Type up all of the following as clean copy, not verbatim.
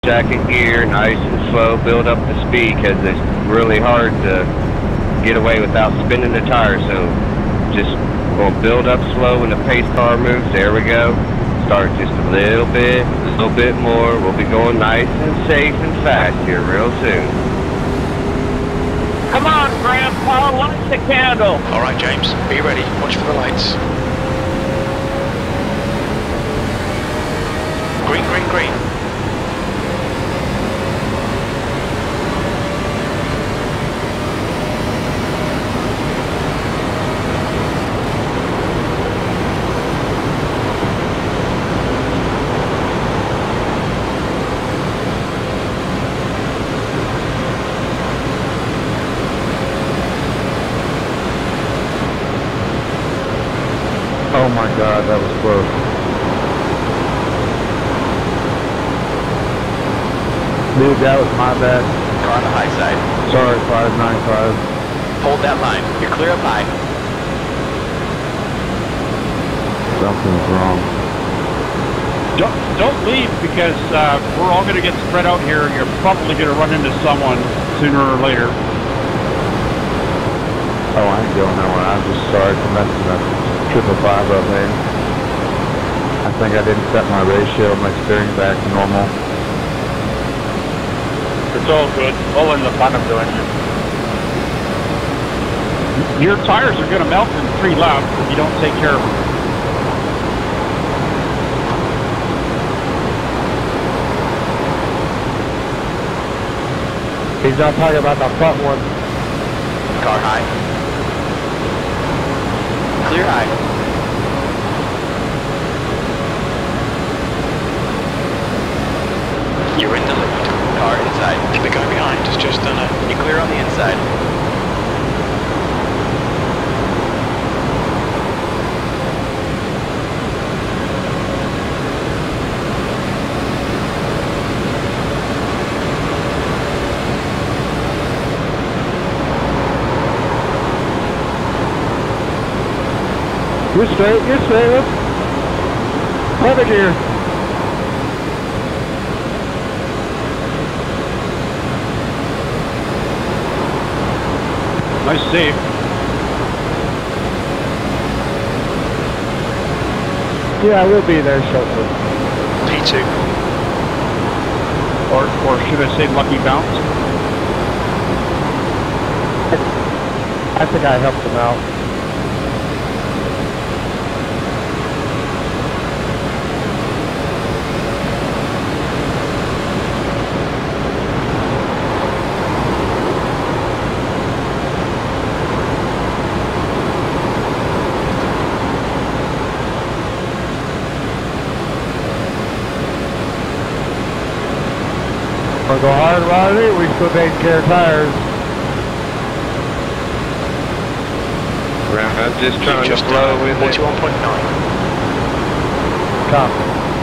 second gear, nice and slow, build up the speed because it's really hard to get away without spinning the tires. So just going to build up slow when the pace car moves. There we go. Start just a little bit more. We'll be going nice and safe and fast here real soon. Come on, Grandpa, light the candle. All right, James, be ready. Watch for the lights. Green, green, green. Oh my God, that was close. Dude, that was my bad. Car on the high side. Sorry, 595. Hold that line. You're clear up high. Something's wrong. Don't leave because we're all going to get spread out here. You're probably going to run into someone sooner or later. Oh, I ain't going nowhere. I'm just sorry for messing up 555 up there. I think I didn't set my ratio of my steering back to normal. It's all good. All in the fun of doing it. Your tires are going to melt in 3 laps if you don't take care of them. He's not talking about the front one. Car high. Clear high. You're in the lead. Car inside. The guy behind has just done it. You're clear on the inside. You're straight, look. Clever gear. Nice save. Yeah, I will be there shortly. P2. Or should I say lucky bounce? I think I helped him out. Wanna go hard, Rodney? We still taking care of tires. I'm just trying to flow with it. 41.9. Copy.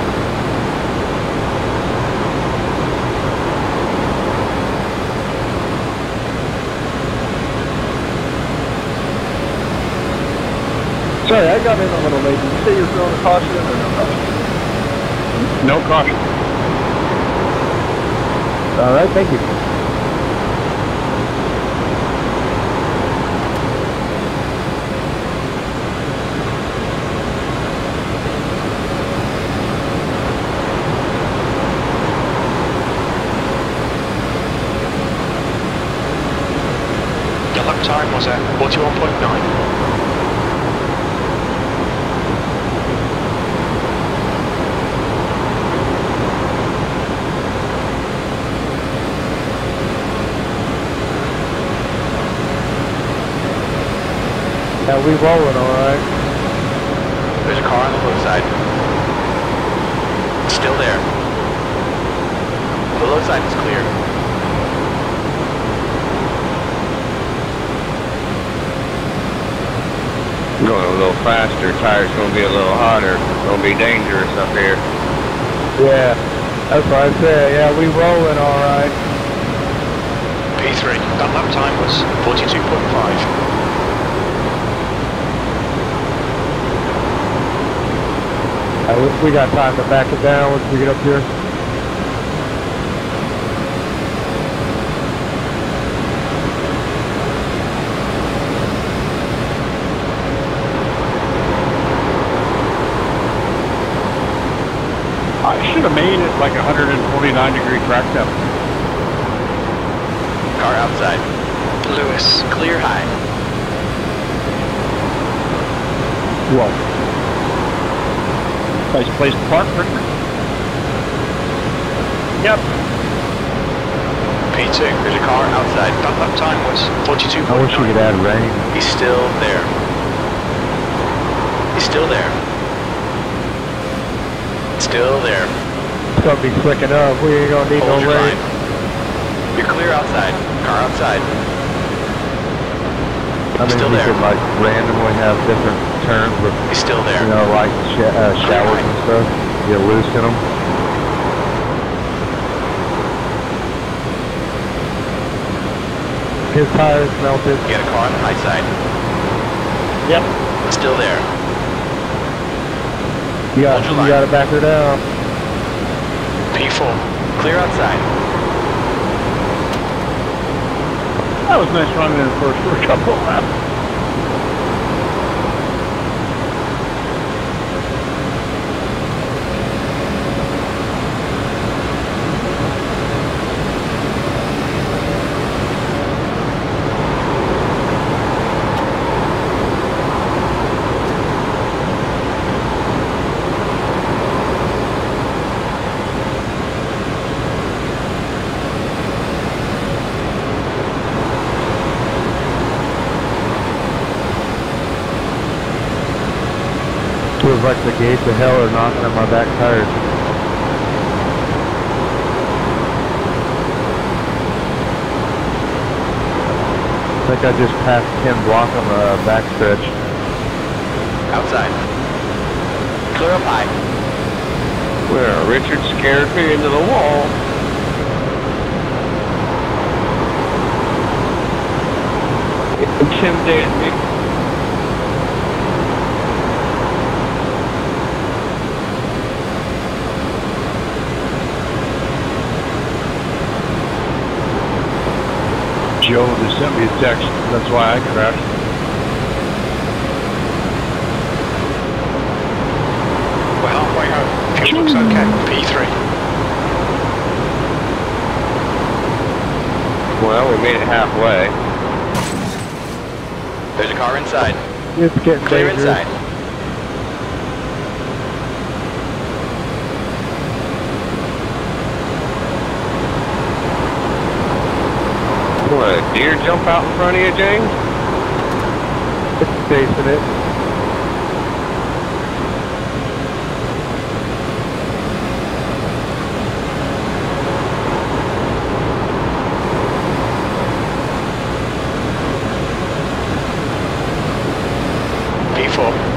Sorry, I got in a little late. Did you say you were throwing a caution or no caution? No caution. All right, thank you. Your lap time was at 41.9. Yeah, we rolling all right. There's a car on the low side. Still there. The low side is clear. Going a little faster, tires going to be a little hotter. Going to be dangerous up here. Yeah, that's what I said. Yeah, we rolling all right. P3. That lap time was 42.5. We got time to back it down once we get up here. have made it like 149-degree track depth. Car outside. Lewis, clear high. Whoa. Nice place to park, Richard. Yep. P2, there's a car outside. That time was 42.9. I wish we could add rain. He's still there. He's still there. Still there. It's gonna be clicking up. We ain't gonna need Hold no your rain. line. You're clear outside. Car outside. I mean, Still we there. could like randomly have different turns with, He's still there. you know, like showers and stuff. You loosen them. His tires melted. You got a car on the high side. Yep. Still there. You Hold your line. gotta back her down. P4. Clear outside. That was nice running in first for a couple of laps. Feels like the gates of hell are knocking on my back tires. I think I just passed Ken Block on the backstretch. Outside. Clear up high. Well, Richard scared me into the wall. It intimidated me. Joe just sent me a text. That's why I crashed. We're halfway home. Fuel looks okay. P3. Well, we made it halfway. There's a car inside. It's getting Clear dangerous. inside. What, a deer jump out in front of you, James? It's chasing it. P4.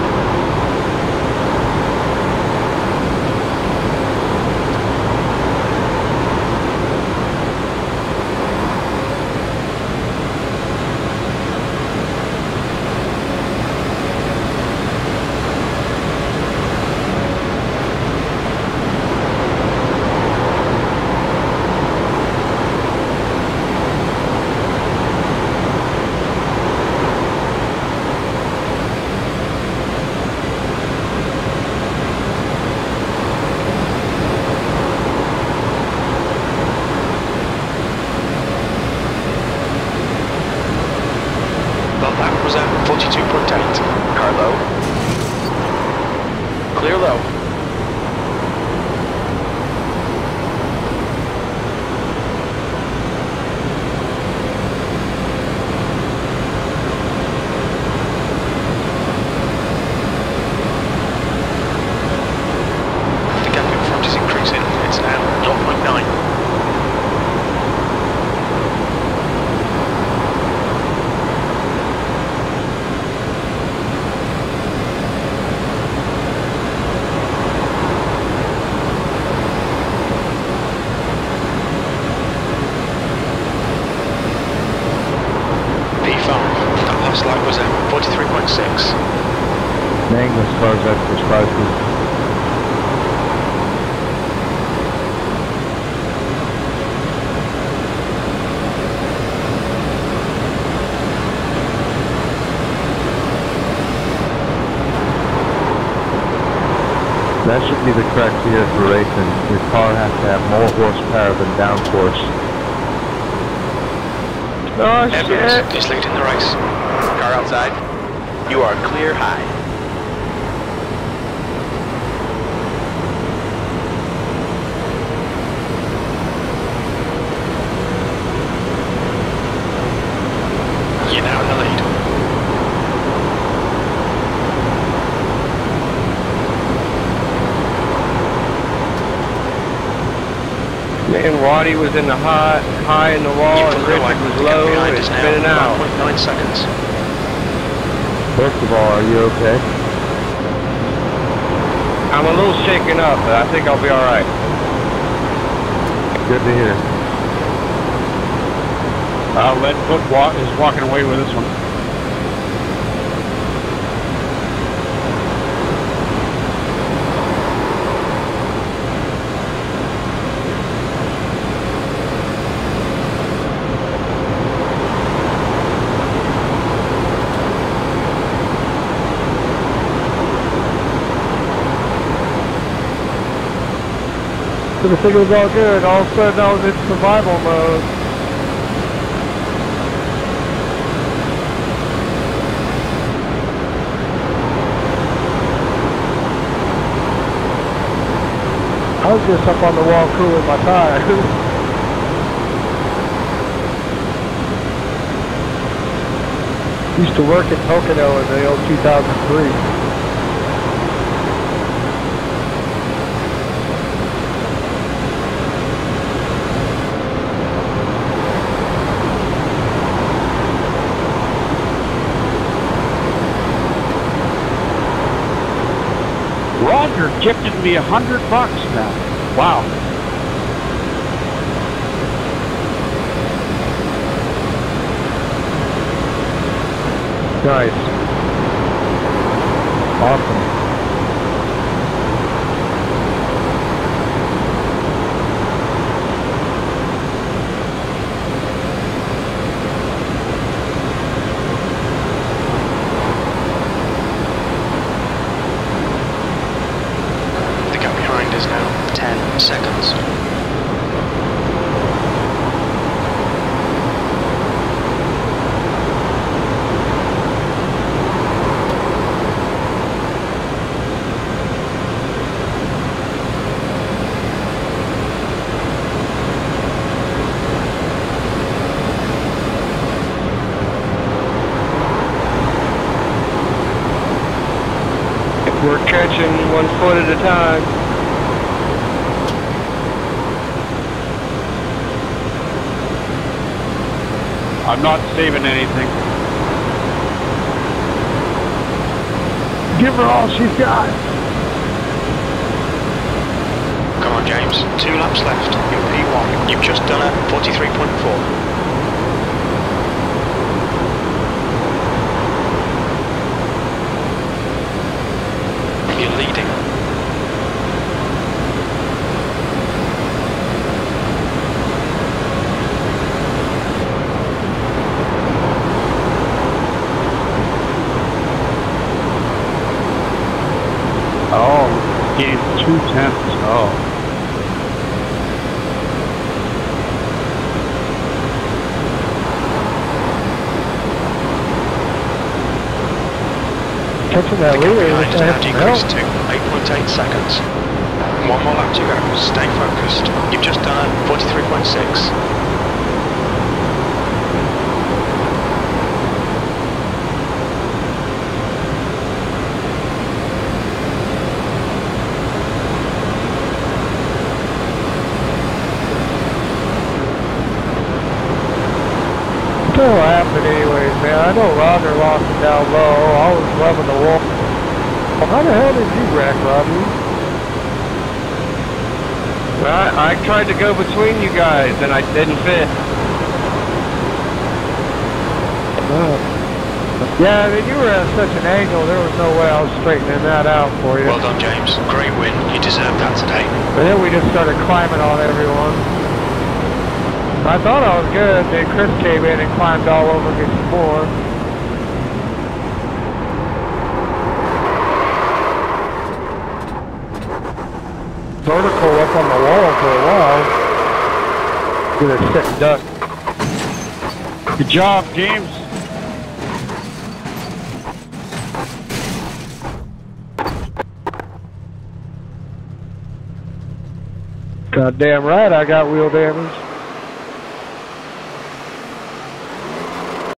That was at 42.8. Car low. Clear low. The gap in front is increasing. It's now 0.9. That last lap was at 43.6. Dang, this car's extra spicy. That should be the correct gear for racing. Your car has to have more horsepower than downforce. Oh Evans shit! is leading the race. Car outside. You are clear high. You're now in the lead. Man, Waddy was in the high in the wall, You've and got Richard like was the low gap behind and us spinning now. out. 1.9 seconds. First of all, are you okay? I'm a little shaken up, but I think I'll be alright. Good to hear. Leadfoot is walking away with this one. So the thing was all good. All of a sudden I was in survival mode. I was just up on the wall cooling my tires. Used to work at Pocono in the old 2003. Roger gifted me $100 now. Wow. Nice. Awesome. The gap behind is now 10 seconds. We're catching 1 foot at a time. I'm not saving anything. Give her all she's got. Come on, James. 2 laps left. You're P1. You've just done a 43.4. You're leading. Oh, gained 2/10. Oh. Catching that The gap leader. behind is now Help. decreased to 8.8 seconds. 1 more lap to go. Stay focused. You've just done a 43.6. Still happened anyways, man. I know Roger lost it down low. I was loving the wall. Well, how the hell did you wreck, Roger? Well, I tried to go between you guys, and I didn't fit. Yeah, I mean, you were at such an angle, there was no way I was straightening that out for you. Well done, James. Great win. You deserved that today. But then we just started climbing on everyone. I thought I was good, then Chris came in and climbed all over me some more. Gonna sit and duck. Good job, James. Goddamn right I got wheel damage.